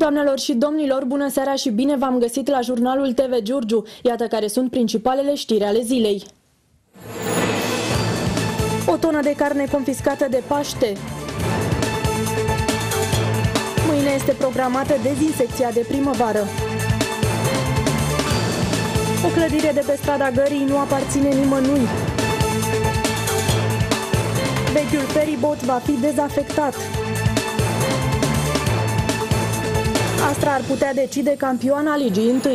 Doamnelor și domnilor, bună seara și bine v-am găsit la jurnalul TV Giurgiu. Iată care sunt principalele știri ale zilei. O tonă de carne confiscată de Paște. Mâine este programată dezinsecția de primăvară. O clădire de pe strada Gării nu aparține nimănui. Vechiul feribot va fi dezafectat. Astra ar putea decide campioana Ligii 1.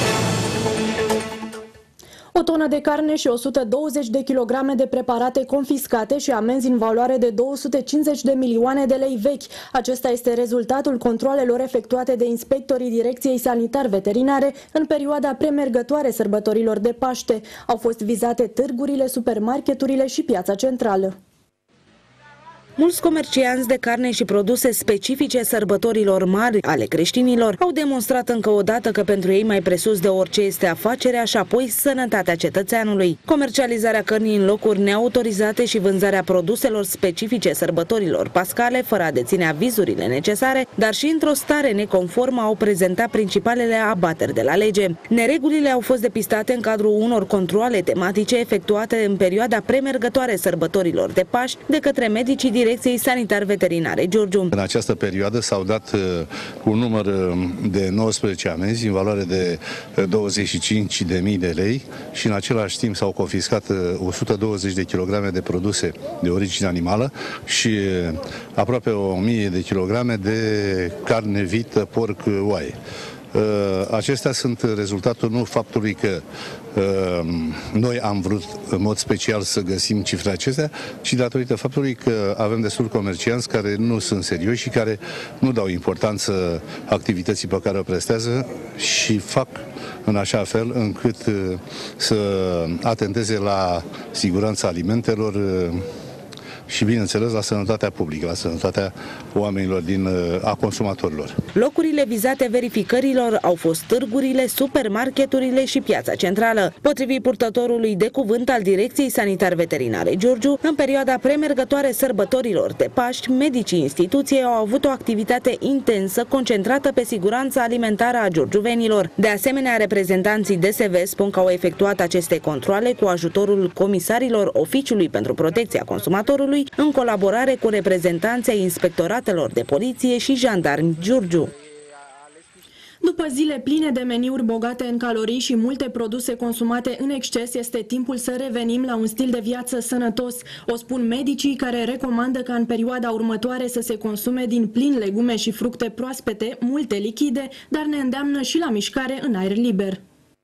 O tonă de carne și 120 de kilograme de preparate confiscate și amenzi în valoare de 250 de milioane de lei vechi. Acesta este rezultatul controalelor efectuate de inspectorii Direcției Sanitar-Veterinare în perioada premergătoare sărbătorilor de Paște. Au fost vizate târgurile, supermarketurile și piața centrală. Mulți comercianți de carne și produse specifice sărbătorilor mari ale creștinilor au demonstrat încă o dată că pentru ei mai presus de orice este afacerea și apoi sănătatea cetățeanului. Comercializarea cărnii în locuri neautorizate și vânzarea produselor specifice sărbătorilor pascale, fără a deține avizurile necesare, dar și într-o stare neconformă, au prezentat principalele abateri de la lege. Neregulile au fost depistate în cadrul unor controale tematice efectuate în perioada premergătoare sărbătorilor de Paști de către medicii Direcției Sanitar-Veterinare Giurgiu. În această perioadă s-au dat un număr de 19 amenzi în valoare de 25.000 de lei și în același timp s-au confiscat 120 de kilograme de produse de origine animală și aproape 1.000 de kilograme de carne vită, porc, oaie. Acestea sunt rezultatul nu faptului că noi am vrut în mod special să găsim cifrele acestea, ci datorită faptului că avem destul comercianți care nu sunt serioși și care nu dau importanță activității pe care o prestează și fac în așa fel încât să atenteze la siguranța alimentelor și, bineînțeles, la sănătatea publică, la sănătatea oamenilor, a consumatorilor. Locurile vizate verificărilor au fost târgurile, supermarketurile și piața centrală. Potrivit purtătorului de cuvânt al Direcției Sanitar-Veterinare Giurgiu, în perioada premergătoare sărbătorilor de Paști, medicii instituției au avut o activitate intensă concentrată pe siguranța alimentară a giurgiuvenilor. De asemenea, reprezentanții DSV spun că au efectuat aceste controale cu ajutorul comisarilor Oficiului pentru Protecția Consumatorului, în colaborare cu reprezentanții ai inspectoratelor de poliție și jandarmi Giurgiu. După zile pline de meniuri bogate în calorii și multe produse consumate în exces, este timpul să revenim la un stil de viață sănătos. O spun medicii care recomandă ca în perioada următoare să se consume din plin legume și fructe proaspete, multe lichide, dar ne îndeamnă și la mișcare în aer liber.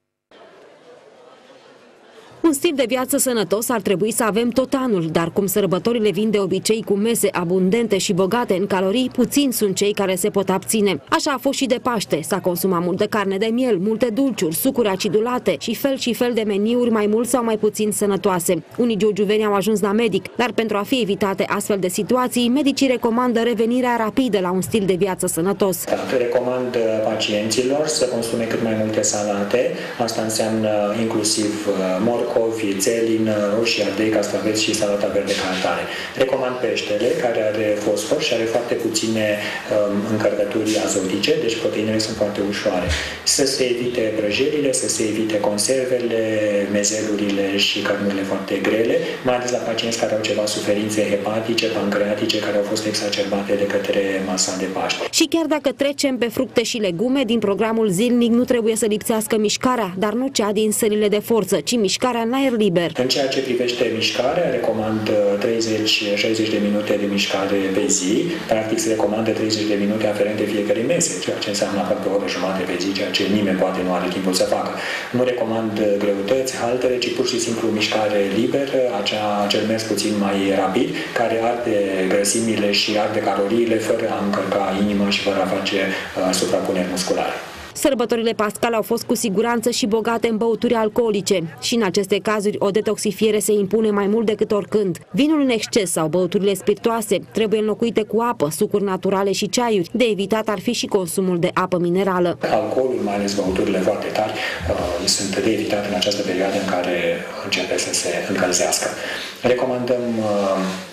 Un stil de viață sănătos ar trebui să avem tot anul, dar cum sărbătorile vin de obicei cu mese abundente și bogate în calorii, puțini sunt cei care se pot abține. Așa a fost și de Paște. S-a consumat multă carne de miel, multe dulciuri, sucuri acidulate și fel de meniuri mai mult sau mai puțin sănătoase. Unii giurgiuveni au ajuns la medic, dar pentru a fi evitate astfel de situații, medicii recomandă revenirea rapidă la un stil de viață sănătos. Recomand pacienților să consume cât mai multe salate. Asta înseamnă inclusiv morcovi, țelin, roșii, ardei, castraveți și salata verde ca atare. Recomand peștele, care are fosfor și are foarte puține încărcături azotice, deci proteinele sunt foarte ușoare. Să se evite prăjirile, să se evite conservele, mezelurile și cărnurile foarte grele, mai ales la pacienți care au ceva suferințe hepatice, pancreatice, care au fost exacerbate de către masa de Paște. Și chiar dacă trecem pe fructe și legume, din programul zilnic nu trebuie să lipsească mișcarea, dar nu cea din sălile de forță, ci mișcarea în aer liber. În ceea ce privește mișcarea, recomand 30-60 de minute de mișcare pe zi. Practic se recomandă 30 de minute aferente fiecare mese, ceea ce înseamnă aproape o oră jumătate pe zi, ceea ce nimeni poate nu are timpul să facă. Nu recomand greutăți, haltere, ci pur și simplu mișcare liberă, acel mers puțin mai rapid, care arde grăsimile și arde caloriile fără a încărca inima și fără a face suprapuneri musculare. Sărbătorile pascale au fost cu siguranță și bogate în băuturi alcoolice și în aceste cazuri o detoxifiere se impune mai mult decât oricând. Vinul în exces sau băuturile spiritoase trebuie înlocuite cu apă, sucuri naturale și ceaiuri. De evitat ar fi și consumul de apă minerală. Alcoolul, mai ales băuturile foarte tari, sunt de evitat în această perioadă în care începe să se încălzească. Recomandăm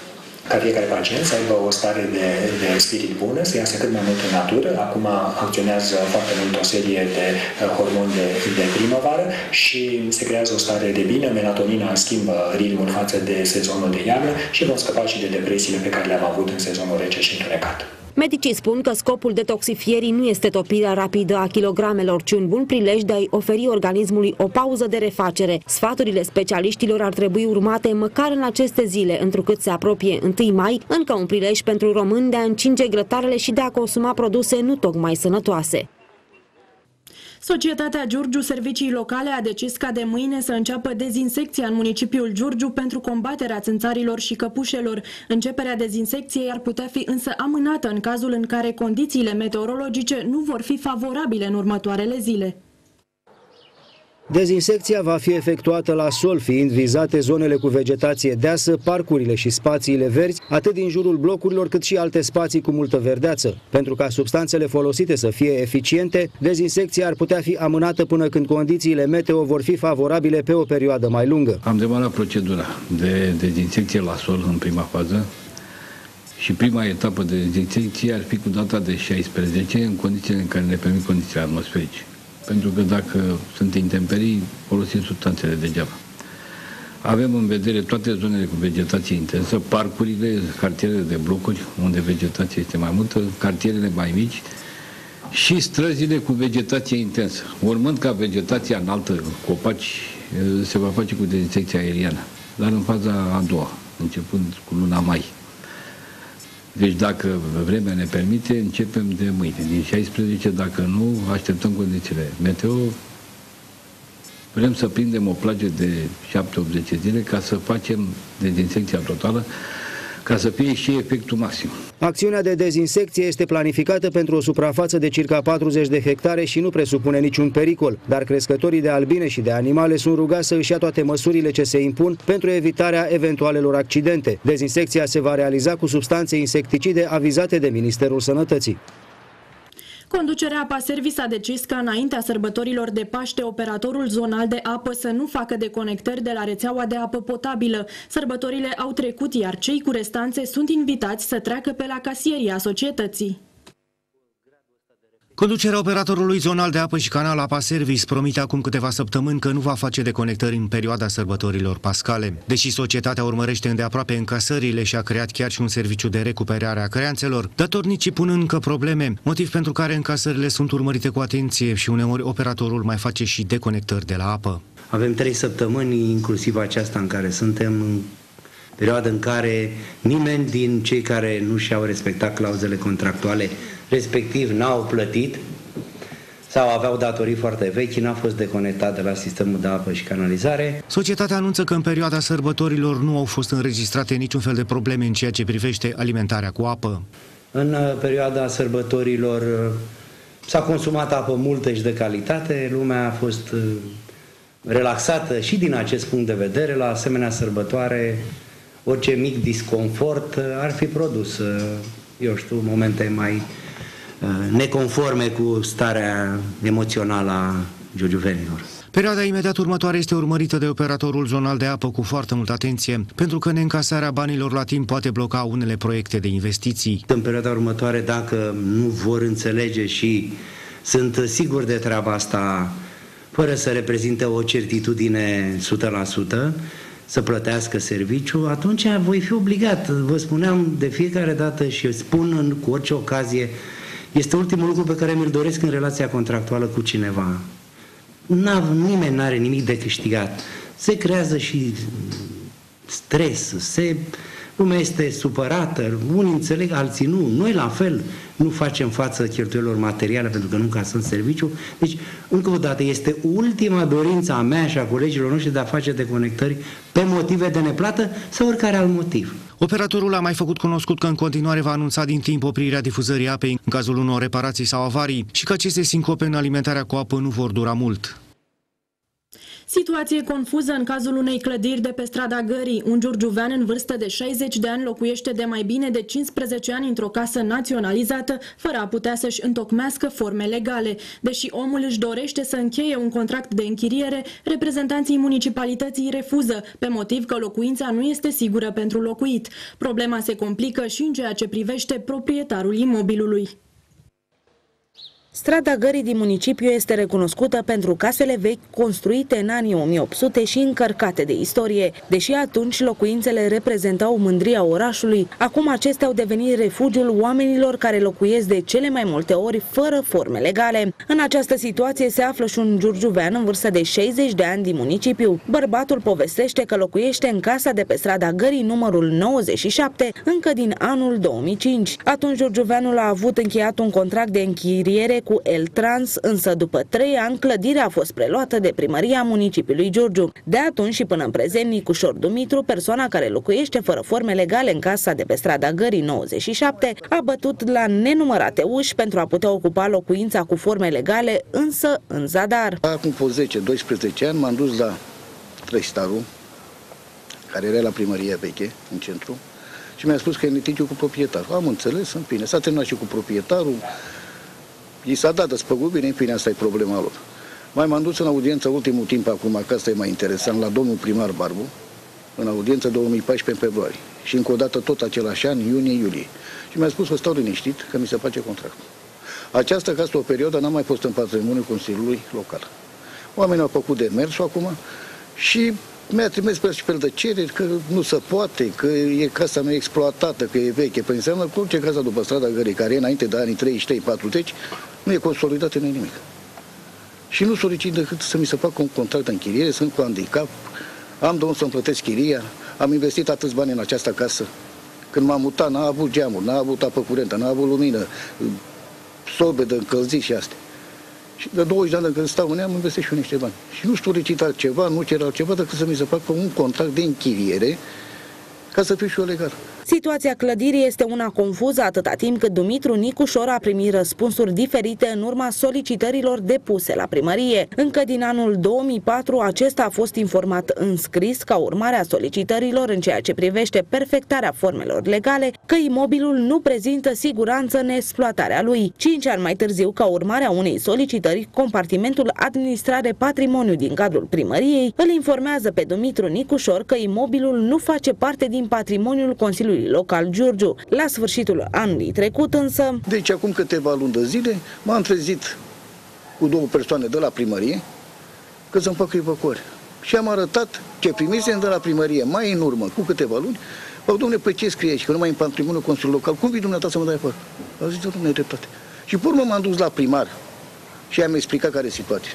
ca fiecare pacient să aibă o stare de spirit bună, să iasă cât mai mult în natură. Acum acționează foarte mult o serie de hormoni de primăvară și se creează o stare de bine, melatonina schimbă ritmul față de sezonul de iarnă și vom scăpa și de depresiile pe care le-am avut în sezonul rece și întunecat. Medicii spun că scopul detoxifierii nu este topirea rapidă a kilogramelor, ci un bun prilej de a-i oferi organismului o pauză de refacere. Sfaturile specialiștilor ar trebui urmate măcar în aceste zile, întrucât se apropie 1 mai, încă un prilej pentru români de a încinge grătarele și de a consuma produse nu tocmai sănătoase. Societatea Giurgiu Servicii Locale a decis ca de mâine să înceapă dezinsecția în municipiul Giurgiu pentru combaterea țânțarilor și căpușelor. Începerea dezinsecției ar putea fi însă amânată în cazul în care condițiile meteorologice nu vor fi favorabile în următoarele zile. Dezinsecția va fi efectuată la sol, fiind vizate zonele cu vegetație deasă, parcurile și spațiile verzi, atât din jurul blocurilor cât și alte spații cu multă verdeață. Pentru ca substanțele folosite să fie eficiente, dezinsecția ar putea fi amânată până când condițiile meteo vor fi favorabile pe o perioadă mai lungă. Am demarat procedura de dezinsecție la sol în prima fază și prima etapă de dezinsecție ar fi cu data de 16 în condițiile în care ne permit condițiile atmosferice. Pentru că dacă sunt intemperii, folosim substanțele degeaba. Avem în vedere toate zonele cu vegetație intensă, parcurile, cartierele de blocuri, unde vegetația este mai multă, cartierele mai mici și străzile cu vegetație intensă. Urmând ca vegetația înaltă, copaci, se va face cu dezinsecția aeriană, dar în faza a doua, începând cu luna mai. Deci dacă vremea ne permite, începem de mâine, din 16, dacă nu, așteptăm condițiile meteo. Vrem să prindem o plajă de 7-80 zile ca să facem dezinsecția totală, ca să fie și efectul maxim. Acțiunea de dezinsecție este planificată pentru o suprafață de circa 40 de hectare și nu presupune niciun pericol, dar crescătorii de albine și de animale sunt rugați să își ia toate măsurile ce se impun pentru evitarea eventualelor accidente. Dezinsecția se va realiza cu substanțe insecticide avizate de Ministerul Sănătății. Conducerea APA Service a decis că înaintea sărbătorilor de Paște, operatorul zonal de apă să nu facă deconectări de la rețeaua de apă potabilă. Sărbătorile au trecut, iar cei cu restanțe sunt invitați să treacă pe la casieria societății. Conducerea operatorului zonal de apă și canal APA Service promite acum câteva săptămâni că nu va face deconectări în perioada sărbătorilor pascale. Deși societatea urmărește îndeaproape încasările și a creat chiar și un serviciu de recuperare a creanțelor, datornicii pun încă probleme, motiv pentru care încasările sunt urmărite cu atenție și uneori operatorul mai face și deconectări de la apă. Avem 3 săptămâni, inclusiv aceasta în care suntem, în perioada în care nimeni din cei care nu și-au respectat clauzele contractuale, respectiv n-au plătit sau aveau datorii foarte vechi, n-a fost deconectat de la sistemul de apă și canalizare. Societatea anunță că în perioada sărbătorilor nu au fost înregistrate niciun fel de probleme în ceea ce privește alimentarea cu apă. În perioada sărbătorilor s-a consumat apă multă și de calitate, lumea a fost relaxată și din acest punct de vedere. La asemenea sărbătoare, orice mic disconfort ar fi produs, eu știu, momente mai neconforme cu starea emoțională a giurgiuvenilor. Perioada imediat următoare este urmărită de operatorul zonal de apă cu foarte multă atenție, pentru că neîncasarea banilor la timp poate bloca unele proiecte de investiții. În perioada următoare, dacă nu vor înțelege și sunt sigur de treaba asta, fără să reprezinte o certitudine 100%, să plătească serviciu, atunci voi fi obligat. Vă spuneam de fiecare dată și spun cu orice ocazie, este ultimul lucru pe care mi-l doresc în relația contractuală cu cineva. Nimeni n-are nimic de câștigat. Se creează și stres, lumea este supărată, unii înțeleg, alții nu. Noi la fel nu facem față cheltuielor materiale pentru că nu încasăm serviciu. Deci, încă o dată, este ultima dorință a mea și a colegilor noștri de a face deconectări pe motive de neplată sau oricare alt motiv. Operatorul a mai făcut cunoscut că în continuare va anunța din timp oprirea difuzării apei în cazul unor reparații sau avarii și că aceste sincope în alimentarea cu apă nu vor dura mult. Situație confuză în cazul unei clădiri de pe strada Gării. Un giurgiuvean în vârstă de 60 de ani locuiește de mai bine de 15 ani într-o casă naționalizată, fără a putea să-și întocmească forme legale. Deși omul își dorește să încheie un contract de închiriere, reprezentanții municipalității refuză, pe motiv că locuința nu este sigură pentru locuit. Problema se complică și în ceea ce privește proprietarul imobilului. Strada Gării din municipiu este recunoscută pentru casele vechi construite în anii 1800 și încărcate de istorie. Deși atunci locuințele reprezentau mândria orașului, acum acestea au devenit refugiul oamenilor care locuiesc de cele mai multe ori fără forme legale. În această situație se află și un giurgiuvean în vârstă de 60 de ani din municipiu. Bărbatul povestește că locuiește în casa de pe strada Gării numărul 97 încă din anul 2005. Atunci giurgiuveanul a avut încheiat un contract de închiriere cu El-Trans, însă după 3 ani clădirea a fost preluată de primăria municipiului Giurgiu. De atunci și până în prezent, Nicușor Dumitru, persoana care locuiește fără forme legale în casa de pe strada Gării 97, a bătut la nenumărate uși pentru a putea ocupa locuința cu forme legale, însă în zadar. Acum 10-12 ani m-am dus la Trăistaru, care era la primăria veche, în centru, și mi-a spus că e litigiu cu proprietarul. Am înțeles, în fine, s-a terminat și cu proprietarul. I s-a dat despăgubire, în fine, asta e problema lor. Mai m-am dus în audiență ultimul timp acum, că asta e mai interesant, la domnul primar Barbu, în audiență 2014 în februarie. Și încă o dată tot același an, iunie-iulie. Și mi-a spus că stau liniștit, că mi se face contractul. Această casă, o perioadă, n-a mai fost în patrimoniul Consiliului Local. Oamenii au făcut demersul acum și mi-a trimis pe fel de cereri că nu se poate, că e casa mea exploatată, că e veche. Păi înseamnă că orice casa după strada Gării, care e înainte de anii 33-40, nu e consolidată în nimic. Și nu solicit decât să mi se facă un contract de închiriere, sunt cu handicap, am de unde să-mi plătesc chiria, am investit atâți bani în această casă. Când m-am mutat, n-a avut geamuri, n-a avut apă curentă, n-a avut lumină, sobe de încălzit și astea. Și de 20 de ani de când stau în ea, am investit și eu niște bani. Și nu solicit altceva, nu cer altceva decât să mi se facă un contract de închiriere ca să fiu și eu legal. Situația clădirii este una confuză atâta timp cât Dumitru Nicușor a primit răspunsuri diferite în urma solicitărilor depuse la primărie. Încă din anul 2004 acesta a fost informat în scris ca urmare a solicitărilor în ceea ce privește perfectarea formelor legale că imobilul nu prezintă siguranță în exploatarea lui. 5 ani mai târziu, ca urmare a unei solicitări, compartimentul Administrare Patrimoniu din cadrul primăriei îl informează pe Dumitru Nicușor că imobilul nu face parte din patrimoniul Consiliului Local Giurgiu. La sfârșitul anului trecut însă... Deci acum câteva luni de zile m-am trezit cu 2 persoane de la primărie că să-mi facă evacuare. Și am arătat ce primisem de la primărie mai în urmă, cu câteva luni. Bă, dom'le, pe ce scrie aici? Că nu mai e în patrimoniul Consiliului Local. Cum vii dumneata să mă dai afară? A zis, nu ai dreptate. Și pe urmă m-am dus la primar și am explicat care e situația.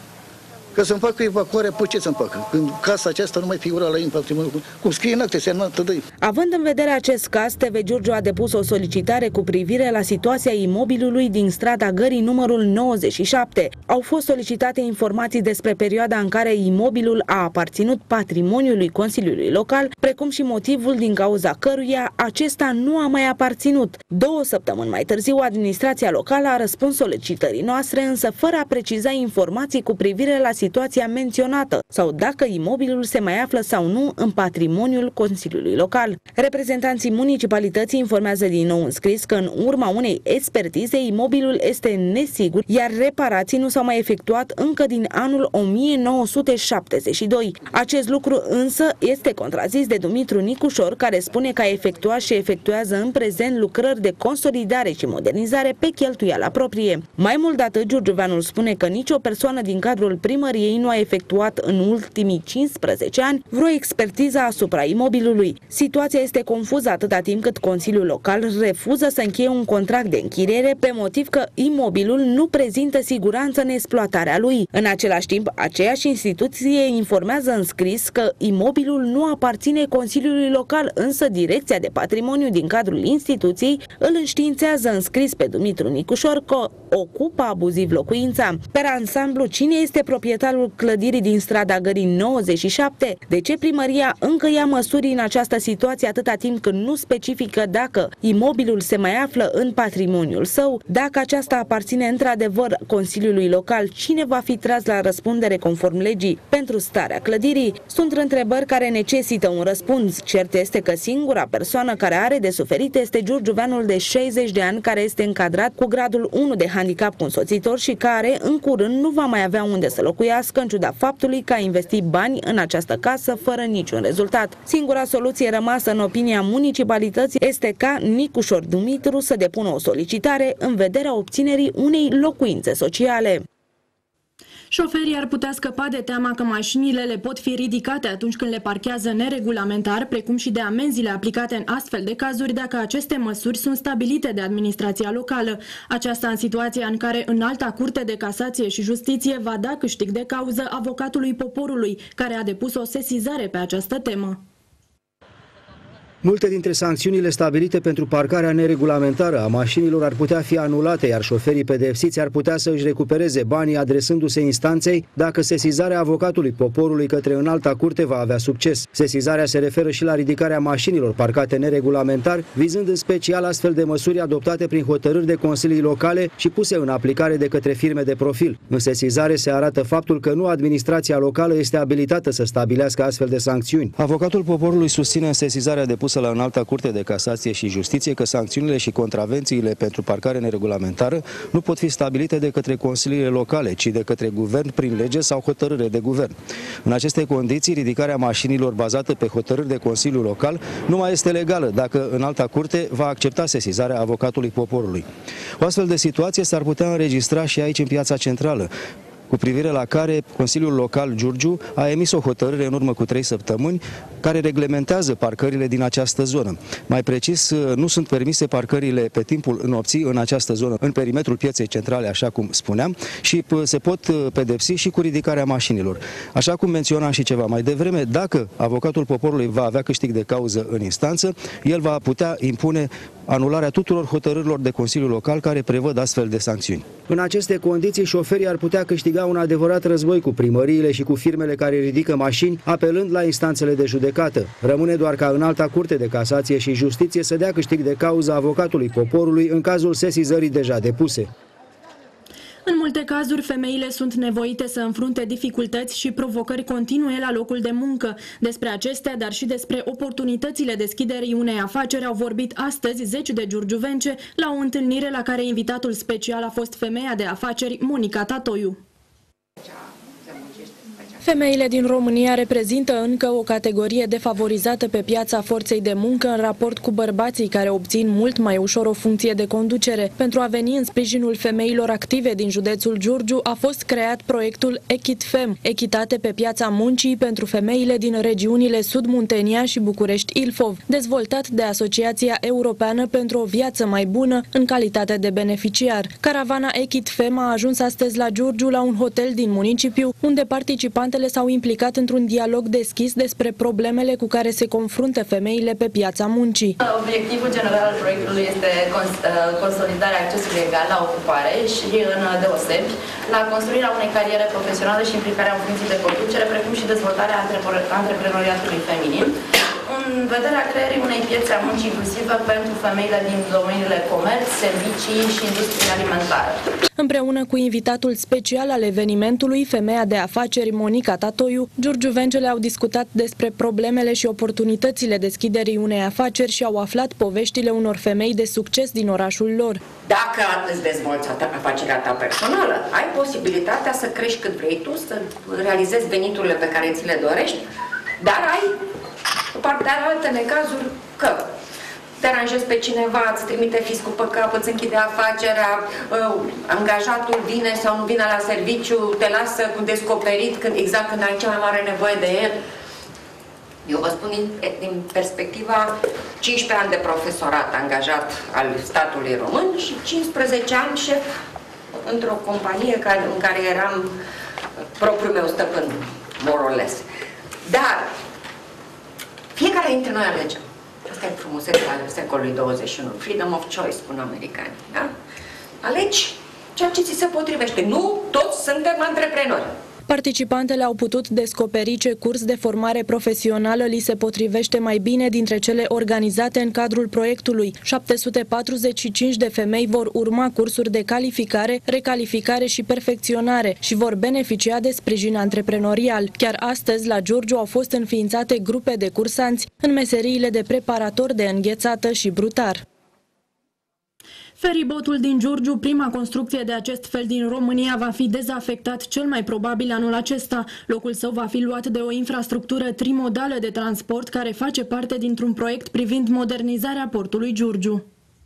Că să-mi facă evacuarea, pe ce să-mi facă? Când casa aceasta nu mai figura la ei în patrimoniul, cum scrie în acte semnată de ei. Având în vedere acest caz, TV Giurgiu a depus o solicitare cu privire la situația imobilului din strada Gării numărul 97. Au fost solicitate informații despre perioada în care imobilul a aparținut patrimoniului Consiliului Local, precum și motivul din cauza căruia acesta nu a mai aparținut. 2 săptămâni mai târziu, administrația locală a răspuns solicitării noastre, însă fără a preciza informații cu privire la situația menționată sau dacă imobilul se mai află sau nu în patrimoniul Consiliului Local. Reprezentanții municipalității informează din nou în scris că în urma unei expertize imobilul este nesigur, iar reparații nu s-au mai efectuat încă din anul 1972. Acest lucru însă este contrazis de Dumitru Nicușor, care spune că a efectuat și efectuează în prezent lucrări de consolidare și modernizare pe cheltuială proprie. Mai mult de atât, giurgiuveanul spune că nicio persoană din cadrul primăriei nu a efectuat în ultimii 15 ani vreo expertiză asupra imobilului. Situația este confuză atâta timp cât Consiliul Local refuză să încheie un contract de închiriere pe motiv că imobilul nu prezintă siguranță în exploatarea lui. În același timp, aceeași instituție informează în scris că imobilul nu aparține Consiliului Local, însă Direcția de Patrimoniu din cadrul instituției îl înștiințează în scris pe Dumitru Nicușor că ocupă abuziv locuința. Per ansamblu, cine este proprietar spitalul clădirii din strada Gării 97? De ce primăria încă ia măsuri în această situație atâta timp când nu specifică dacă imobilul se mai află în patrimoniul său? Dacă aceasta aparține într-adevăr Consiliului Local, cine va fi tras la răspundere conform legii pentru starea clădirii? Sunt întrebări care necesită un răspuns. Cert este că singura persoană care are de suferit este giurgiuveanul de 60 de ani care este încadrat cu gradul 1 de handicap cu însoțitor și care în curând nu va mai avea unde să locuiască în ciuda faptului că a investit bani în această casă fără niciun rezultat. Singura soluție rămasă în opinia municipalității este ca Nicușor Dumitru să depună o solicitare în vederea obținerii unei locuințe sociale. Șoferii ar putea scăpa de teama că mașinile le pot fi ridicate atunci când le parchează neregulamentar, precum și de amenziile aplicate în astfel de cazuri dacă aceste măsuri sunt stabilite de administrația locală. Aceasta în situația în care Înalta Curte de Casație și Justiție va da câștig de cauză avocatului poporului, care a depus o sesizare pe această temă. Multe dintre sancțiunile stabilite pentru parcarea neregulamentară a mașinilor ar putea fi anulate, iar șoferii pedepsiți ar putea să își recupereze banii adresându-se instanței dacă sesizarea avocatului poporului către Înalta Curte va avea succes. Sesizarea se referă și la ridicarea mașinilor parcate neregulamentar, vizând în special astfel de măsuri adoptate prin hotărâri de consilii locale și puse în aplicare de către firme de profil. În sesizare se arată faptul că nu administrația locală este abilitată să stabilească astfel de sancțiuni. Avocatul poporului susține în sesizarea depusă la Înalta Curte de Casație și Justiție că sancțiunile și contravențiile pentru parcare neregulamentară nu pot fi stabilite de către consiliile locale, ci de către guvern prin lege sau hotărâre de guvern. În aceste condiții, ridicarea mașinilor bazată pe hotărâri de Consiliul Local nu mai este legală dacă Înalta Curte va accepta sesizarea avocatului poporului. O astfel de situație s-ar putea înregistra și aici în Piața Centrală, cu privire la care Consiliul Local Giurgiu a emis o hotărâre în urmă cu 3 săptămâni care reglementează parcările din această zonă. Mai precis, nu sunt permise parcările pe timpul nopții în această zonă, în perimetrul Pieței Centrale, așa cum spuneam, și se pot pedepsi și cu ridicarea mașinilor. Așa cum menționam și ceva mai devreme, dacă avocatul poporului va avea câștig de cauză în instanță, el va putea impune anularea tuturor hotărârilor de Consiliul Local care prevăd astfel de sancțiuni. În aceste condiții, șoferii ar putea câștiga un adevărat război cu primăriile și cu firmele care ridică mașini, apelând la instanțele de judecată. Rămâne doar ca Înalta Curte de Casație și Justiție să dea câștig de cauză avocatului poporului în cazul sesizării deja depuse. În multe cazuri, femeile sunt nevoite să înfrunte dificultăți și provocări continue la locul de muncă. Despre acestea, dar și despre oportunitățile deschiderii unei afaceri au vorbit astăzi 10 de giurgiuvence la o întâlnire la care invitatul special a fost femeia de afaceri Monica Tatoiu. Femeile din România reprezintă încă o categorie defavorizată pe piața forței de muncă în raport cu bărbații care obțin mult mai ușor o funcție de conducere. Pentru a veni în sprijinul femeilor active din județul Giurgiu a fost creat proiectul EchitFem, echitate pe piața muncii pentru femeile din regiunile Sud-Muntenia și București-Ilfov, dezvoltat de Asociația Europeană pentru o viață mai bună în calitate de beneficiar. Caravana EchitFem a ajuns astăzi la Giurgiu la un hotel din municipiu, unde participantele s-au implicat într-un dialog deschis despre problemele cu care se confruntă femeile pe piața muncii. Obiectivul general al proiectului este consolidarea accesului egal la ocupare și, în deosebi, la construirea unei cariere profesionale și implicarea în funcții de conducere, precum și dezvoltarea antreprenoriatului feminin, în vederea creării unei piețe a muncii inclusivă pentru femeile din domeniile comerț, servicii și industrie alimentară. Împreună cu invitatul special al evenimentului, femeia de afaceri Monica Tatoiu, giurgiuvencele au discutat despre problemele și oportunitățile deschiderii unei afaceri și au aflat poveștile unor femei de succes din orașul lor. Dacă îți dezvolți afacerea ta personală, ai posibilitatea să crești cât vrei tu, să realizezi veniturile pe care ți le dorești, dar ai partea altă necazuri că deranjezi pe cineva, îți trimite fiscul pe cap, îți închide afacerea, angajatul vine sau nu vine la serviciu, te lasă cu descoperit exact când ai cea mai mare nevoie de el. Eu vă spun din perspectiva 15 ani de profesorat angajat al statului român și 15 ani șef într-o companie în care eram propriul meu stăpân, more or less. Dar fiecare dintre noi alegem. Asta e frumusețea secolului 21. Freedom of choice, spun americanii. Da? Alegi ceea ce ți se potrivește. Nu toți suntem antreprenori. Participantele au putut descoperi ce curs de formare profesională li se potrivește mai bine dintre cele organizate în cadrul proiectului. 745 de femei vor urma cursuri de calificare, recalificare și perfecționare și vor beneficia de sprijin antreprenorial. Chiar astăzi, la Giurgiu, au fost înființate grupe de cursanți în meseriile de preparator de înghețată și brutar. Feribotul din Giurgiu, prima construcție de acest fel din România, va fi dezafectat cel mai probabil anul acesta. Locul său va fi luat de o infrastructură trimodală de transport care face parte dintr-un proiect privind modernizarea portului Giurgiu.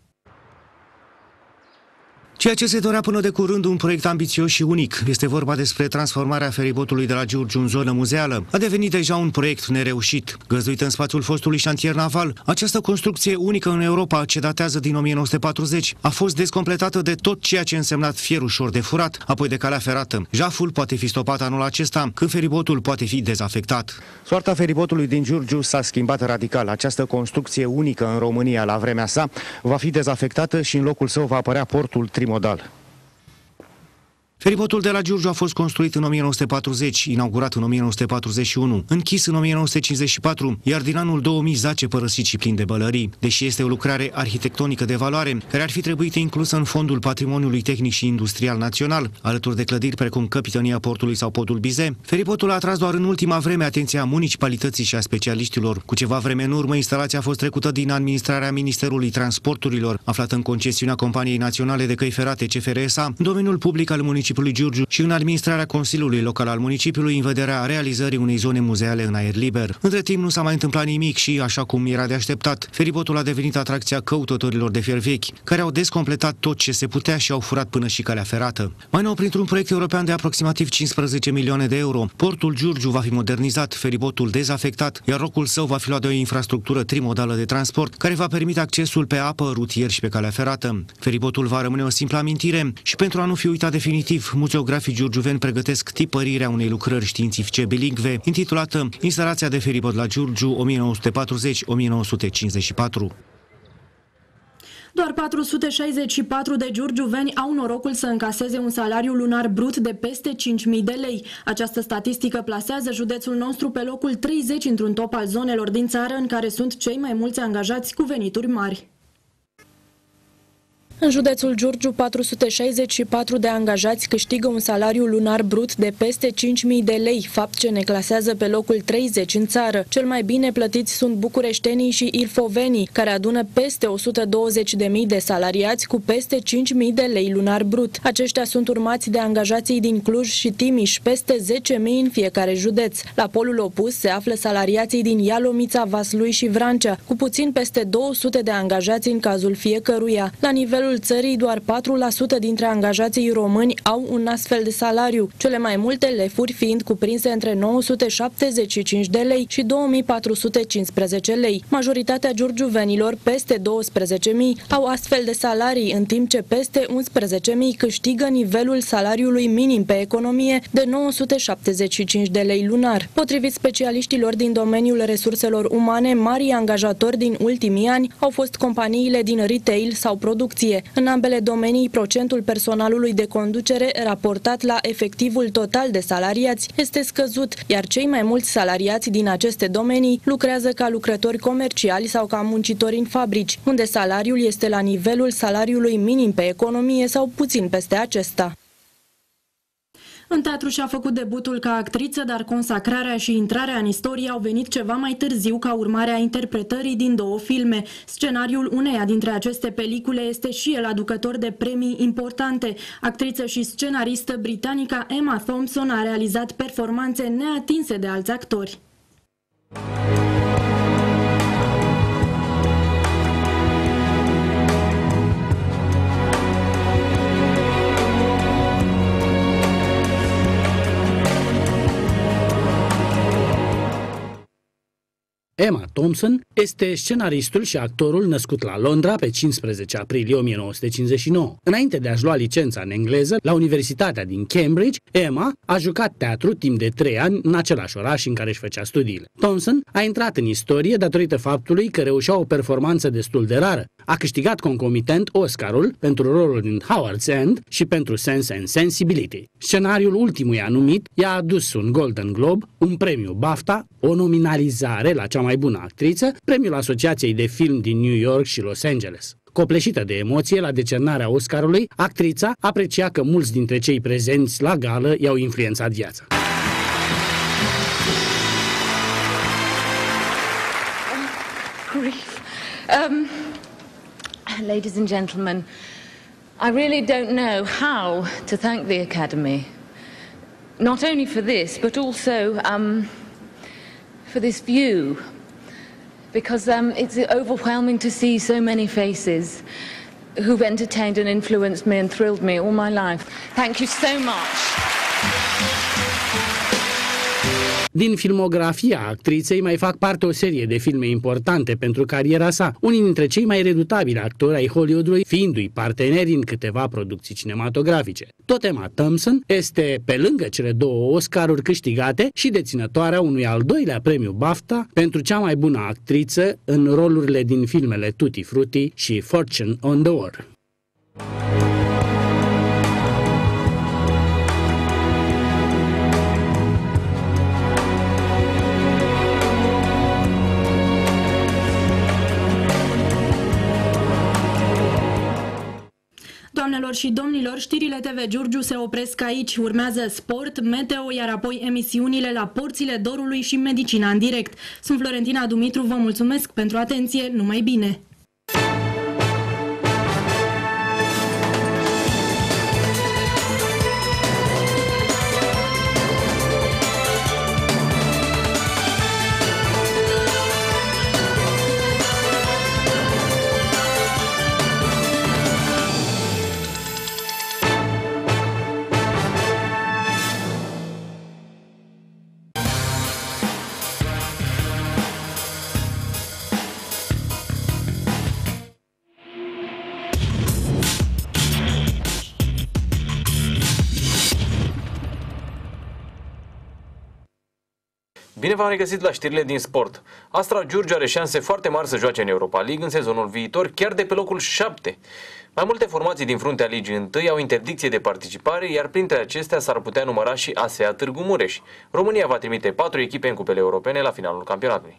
Ceea ce se dorea până de curând un proiect ambițios și unic. Este vorba despre transformarea feribotului de la Giurgiu în zonă muzeală. A devenit deja un proiect nereușit. Găzduit în spațiul fostului șantier naval, această construcție unică în Europa, ce datează din 1940, a fost descompletată de tot ceea ce însemna fier ușor de furat, apoi de calea ferată. Jaful poate fi stopat anul acesta, când feribotul poate fi dezafectat. Soarta feribotului din Giurgiu s-a schimbat radical. Această construcție unică în România la vremea sa va fi dezafectată și în locul său va apărea portul trimodal. Feribotul de la Giurgiu a fost construit în 1940, inaugurat în 1941, închis în 1954, iar din anul 2000 zace părăsit și plin de bălării. Deși este o lucrare arhitectonică de valoare, care ar fi trebuit inclusă în fondul Patrimoniului Tehnic și Industrial Național, alături de clădiri precum Capitania Portului sau Podul Bize, feribotul a atras doar în ultima vreme atenția municipalității și a specialiștilor. Cu ceva vreme în urmă, instalația a fost trecută din administrarea Ministerului Transporturilor, aflată în concesiunea Companiei Naționale de Căi Ferate CFR-SA, în domeniul public al municipiului Giurgiu și în administrarea Consiliului Local al municipiului în vederea realizării unei zone muzeale în aer liber. Între timp nu s-a mai întâmplat nimic și, așa cum era de așteptat, feribotul a devenit atracția căutătorilor de fier vechi, care au descompletat tot ce se putea și au furat până și calea ferată. Mai nou, printr-un proiect european de aproximativ 15 milioane de euro, portul Giurgiu va fi modernizat, feribotul dezafectat, iar locul său va fi luat de o infrastructură trimodală de transport, care va permite accesul pe apă, rutier și pe calea ferată. Feribotul va rămâne o simplă amintire și, pentru a nu fi uitat definitiv, muzeografii giurgiuveni pregătesc tipărirea unei lucrări științifice bilingve intitulată Instalația de feribot la Giurgiu 1940-1954. Doar 464 de giurgiuveni au norocul să încaseze un salariu lunar brut de peste 5.000 de lei. Această statistică plasează județul nostru pe locul 30 într-un top al zonelor din țară în care sunt cei mai mulți angajați cu venituri mari. În județul Giurgiu, 464 de angajați câștigă un salariu lunar brut de peste 5.000 de lei, fapt ce ne clasează pe locul 30 în țară. Cel mai bine plătiți sunt bucureștenii și ilfovenii, care adună peste 120.000 de salariați cu peste 5.000 de lei lunar brut. Aceștia sunt urmați de angajații din Cluj și Timiș, peste 10.000 în fiecare județ. La polul opus se află salariații din Ialomița, Vaslui și Vrancea, cu puțin peste 200 de angajați în cazul fiecăruia. La nivelul țării, doar 4% dintre angajații români au un astfel de salariu, cele mai multe lefuri fiind cuprinse între 975 de lei și 2415 lei. Majoritatea giurgiuvenilor, peste 12.000, au astfel de salarii, în timp ce peste 11.000 câștigă nivelul salariului minim pe economie de 975 de lei lunar. Potrivit specialiștilor din domeniul resurselor umane, marii angajatori din ultimii ani au fost companiile din retail sau producție. În ambele domenii, procentul personalului de conducere raportat la efectivul total de salariați este scăzut, iar cei mai mulți salariați din aceste domenii lucrează ca lucrători comerciali sau ca muncitori în fabrici, unde salariul este la nivelul salariului minim pe economie sau puțin peste acesta. În teatru și-a făcut debutul ca actriță, dar consacrarea și intrarea în istorie au venit ceva mai târziu ca urmare a interpretării din două filme. Scenariul uneia dintre aceste pelicule este și el aducător de premii importante. Actriță și scenaristă britanica Emma Thompson a realizat performanțe neatinse de alți actori. Emma Thompson este scenaristul și actorul născut la Londra pe 15 aprilie 1959. Înainte de a-și lua licența în engleză la Universitatea din Cambridge, Emma a jucat teatru timp de 3 ani în același oraș în care își făcea studiile. Thompson a intrat în istorie datorită faptului că reușea o performanță destul de rară. A câștigat concomitent Oscarul pentru rolul din Howard's End și pentru Sense and Sensibility. Scenariul ultimuia numit i-a adus un Golden Globe, un premiu BAFTA, o nominalizare la cea mai bună actriță, premiul Asociației de Film din New York și Los Angeles. Copleșită de emoție la decernarea Oscarului, actrița aprecia că mulți dintre cei prezenți la gală i-au influențat viața. Ladies and gentlemen, I really don't know how to thank the Academy. Not only for this, but also for this view, because it's overwhelming to see so many faces who've entertained and influenced me and thrilled me all my life. Thank you so much. Din filmografia actriței mai fac parte o serie de filme importante pentru cariera sa, unii dintre cei mai redutabili actori ai Hollywoodului fiindu-i parteneri în câteva producții cinematografice. Tot Emma Thompson este, pe lângă cele 2 Oscaruri câștigate, și deținătoarea unui al 2-lea premiu BAFTA pentru cea mai bună actriță în rolurile din filmele Tutti Frutti și Fortune on the War. Doamnelor și domnilor, știrile TV Giurgiu se opresc aici. Urmează sport, meteo, iar apoi emisiunile La Porțile Dorului și Medicina în direct. Sunt Florentina Dumitru, vă mulțumesc pentru atenție, numai bine! Bine v-am regăsit la știrile din sport. Astra Giurgiu are șanse foarte mari să joace în Europa League în sezonul viitor, chiar de pe locul 7. Mai multe formații din fruntea Ligii 1 au interdicție de participare, iar printre acestea s-ar putea număra și ASEA Târgu Mureș. România va trimite 4 echipe în cupele europene la finalul campionatului.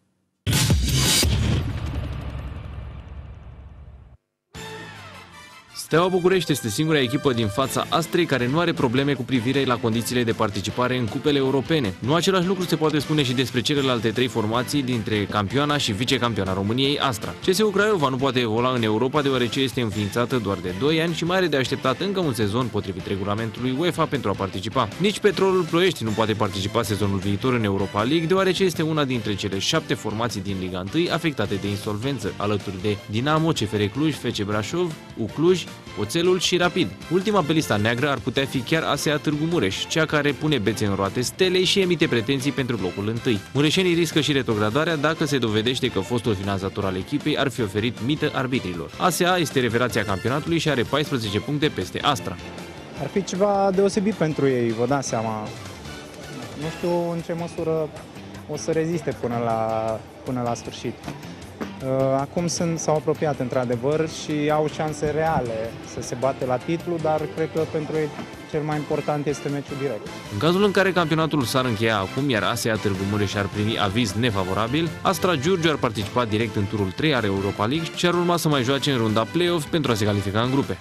Steaua București este singura echipă din fața Astrei care nu are probleme cu privire la condițiile de participare în cupele europene. Nu același lucru se poate spune și despre celelalte 3 formații dintre campioana și vicecampioana României, Astra. CSU Craiova nu poate evolua în Europa deoarece este înființată doar de 2 ani și mai are de așteptat încă un sezon potrivit regulamentului UEFA pentru a participa. Nici Petrolul Ploiești nu poate participa sezonul viitor în Europa League deoarece este una dintre cele 7 formații din Liga 1 afectate de insolvență, alături de Dinamo, CFR Cluj, FC Brașov, Cluj, Oțelul și Rapid. Ultima pe lista neagră ar putea fi chiar ASEA Târgu Mureș, cea care pune bețe în roate Stelei și emite pretenții pentru locul 1. Mureșenii riscă și retrogradarea dacă se dovedește că fostul finanțator al echipei ar fi oferit mită arbitrilor. ASEA este revelația campionatului și are 14 puncte peste Astra. Ar fi ceva deosebit pentru ei, vă dați seama. Nu știu în ce măsură o să reziste până la sfârșit. Acum s-au apropiat într-adevăr și au șanse reale să se bate la titlu, dar cred că pentru ei cel mai important este meciul direct. În cazul în care campionatul s-ar încheia acum, iar ASEA Târgu Mureș ar primi aviz nefavorabil, Astra Giurgiu ar participa direct în turul 3 al Europa League și ar urma să mai joace în runda play-off pentru a se califica în grupe.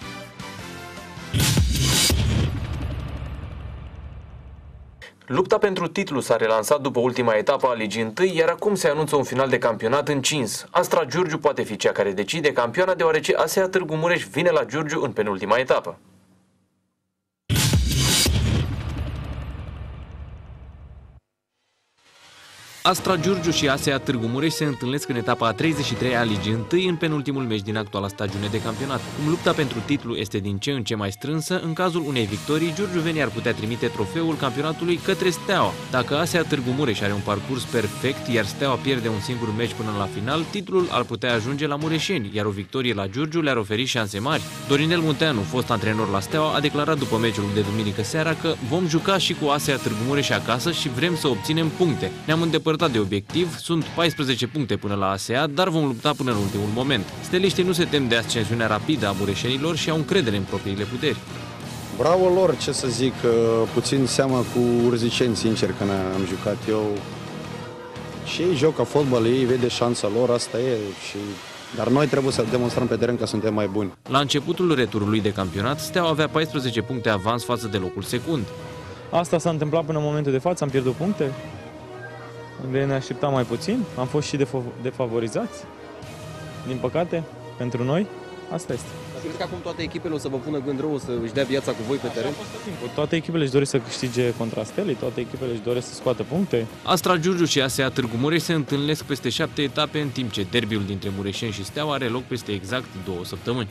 Lupta pentru titlu s-a relansat după ultima etapă a Ligii 1, iar acum se anunță un final de campionat încins. Astra Giurgiu poate fi cea care decide campioana, deoarece ASEA Târgu Mureș vine la Giurgiu în penultima etapă. Astra Giurgiu și ASEA Târgu Mureș se întâlnesc în etapa a 33-a Ligii 1 în penultimul meci din actuala stagiune de campionat. Cum lupta pentru titlu este din ce în ce mai strânsă, în cazul unei victorii, giurgiuvenii ar putea trimite trofeul campionatului către Steaua. Dacă ASEA Târgu Mureș are un parcurs perfect, iar Steaua pierde un singur meci până la final, titlul ar putea ajunge la mureșeni, iar o victorie la Giurgiu le-ar oferi șanse mari. Dorinel Munteanu, fost antrenor la Steaua, a declarat după meciul de duminică seara că vom juca și cu ASEA Târgu Mureș acasă și vrem să obținem puncte. Ne-am îndepărtat de obiectiv, sunt 14 puncte până la ASEA, dar vom lupta până în ultimul moment. Steliștii nu se tem de ascensiunea rapidă a mureșenilor și au încredere în propriile puteri. Bravo lor, ce să zic, puțin seamă cu urziceni, sincer, când am jucat eu. Și ei joc ca fotbal, ei vede șansa lor, asta e. Dar noi trebuie să demonstrăm pe teren că suntem mai buni. La începutul returului de campionat, Steaua avea 14 puncte avans față de locul secund. Asta s-a întâmplat până în momentul de față, am pierdut puncte. Ne așteptam mai puțin, am fost și defavorizați, din păcate, pentru noi, asta este. Dar credeți că acum toate echipele o să vă pună gând rău, o să își dea viața cu voi pe teren? Toate echipele își doresc să câștige contra Stelei, toate echipele își doresc să scoată puncte. Astra Giurgiu și ASEA Târgu Mureș se întâlnesc peste 7 etape, în timp ce derbiul dintre mureșeni și Steaua are loc peste exact 2 săptămâni.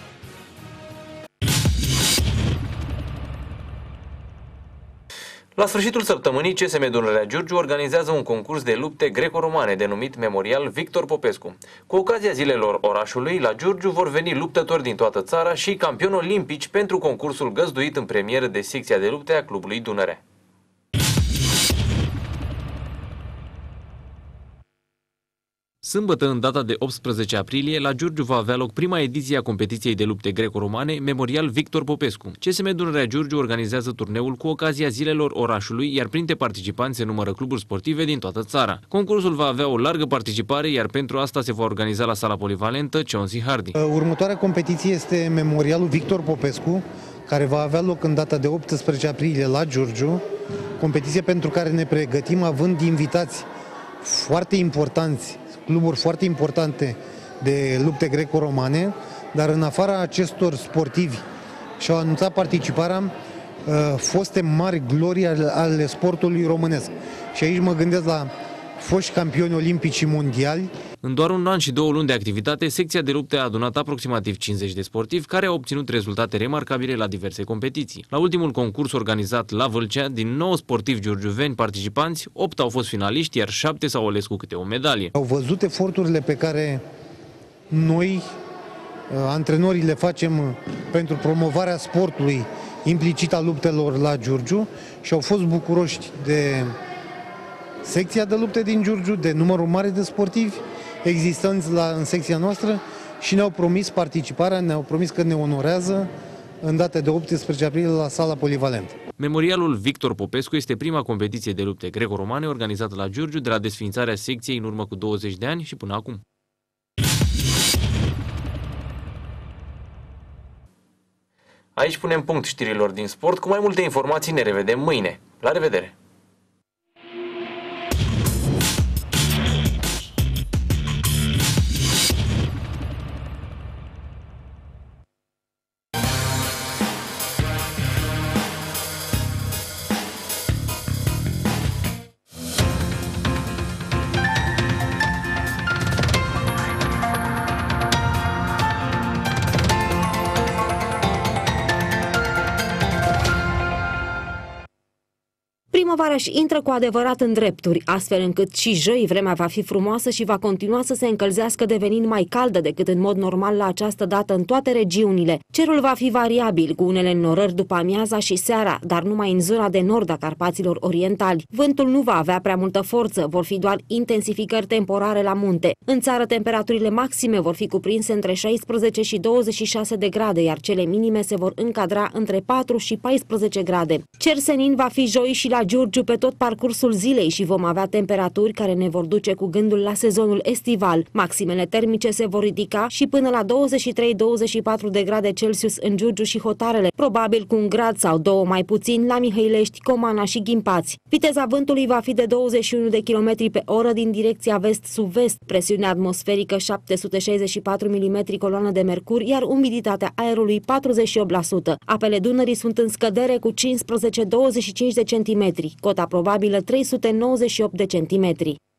La sfârșitul săptămânii, CSM Dunărea Giurgiu organizează un concurs de lupte greco-romane denumit Memorial Victor Popescu. Cu ocazia zilelor orașului, la Giurgiu vor veni luptători din toată țara și campioni olimpici pentru concursul găzduit în premieră de secția de lupte a clubului Dunărea. Sâmbătă, în data de 18 aprilie, la Giurgiu va avea loc prima ediție a competiției de lupte greco-romane Memorial Victor Popescu. CSM Dunărea Giurgiu organizează turneul cu ocazia zilelor orașului, iar printre participanți se numără cluburi sportive din toată țara. Concursul va avea o largă participare, iar pentru asta se va organiza la sala polivalentă Cionzi Hardy. Următoarea competiție este Memorialul Victor Popescu, care va avea loc în data de 18 aprilie la Giurgiu. Competiție pentru care ne pregătim având invitați foarte importanți, cluburi foarte importante de lupte greco-romane, dar în afara acestor sportivi și-au anunțat participarea foste mari glorii ale sportului românesc. Și aici mă gândesc la foști campioni olimpici și mondiali. În doar un an și 2 luni de activitate, secția de lupte a adunat aproximativ 50 de sportivi care au obținut rezultate remarcabile la diverse competiții. La ultimul concurs organizat la Vâlcea, din 9 sportivi giurgiuveni participanți, 8 au fost finaliști, iar 7 s-au ales cu câte o medalie. Au văzut eforturile pe care noi, antrenorii, le facem pentru promovarea sportului, implicit a luptelor la Giurgiu, și au fost bucuroși de secția de lupte din Giurgiu, de numărul mare de sportivi existenți în secția noastră și ne-au promis participarea, ne-au promis că ne onorează în data de 18 aprilie la sala polivalentă. Memorialul Victor Popescu este prima competiție de lupte greco-romane organizată la Giurgiu de la desființarea secției în urmă cu 20 de ani și până acum. Aici punem punct știrilor din sport. Cu mai multe informații ne revedem mâine. La revedere! Primăvara își intră cu adevărat în drepturi, astfel încât și joi vremea va fi frumoasă și va continua să se încălzească, devenind mai caldă decât în mod normal la această dată în toate regiunile. Cerul va fi variabil, cu unele înnorări după amiaza și seara, dar numai în zona de nord a Carpaților Orientali. Vântul nu va avea prea multă forță, vor fi doar intensificări temporare la munte. În țară, temperaturile maxime vor fi cuprinse între 16 și 26 de grade, iar cele minime se vor încadra între 4 și 14 grade. Cer senin va fi joi și la Giurgiu pe tot parcursul zilei și vom avea temperaturi care ne vor duce cu gândul la sezonul estival. Maximele termice se vor ridica și până la 23-24 de grade Celsius în Giurgiu și Hotarele, probabil cu un grad sau 2 mai puțin la Mihăilești, Comana și Ghimpați. Viteza vântului va fi de 21 de km pe oră din direcția vest-sud-vest, presiunea atmosferică 764 mm coloană de mercur, iar umiditatea aerului 48%. Apele Dunării sunt în scădere cu 15-25 de centimetri. cota probabilă 398 de centimetri.